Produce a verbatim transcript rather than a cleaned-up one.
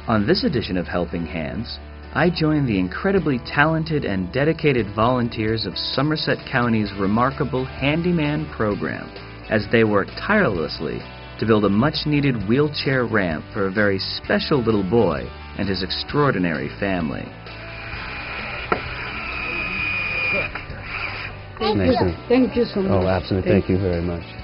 On this edition of Helping Hands, I join the incredibly talented and dedicated volunteers of Somerset County's remarkable Handyman program as they work tirelessly to build a much-needed wheelchair ramp for a very special little boy and his extraordinary family. Thank you. Thank you so much. Oh, absolutely. Thank, Thank you very much.